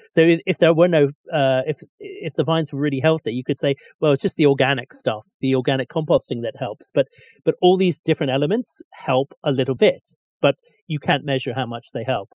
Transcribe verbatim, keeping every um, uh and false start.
So if, if there were no, uh, if if the vines were really healthy, you could say, well, it's just the organic stuff, the organic composting that helps. But but all these different elements help a little bit, but you can't measure how much they help.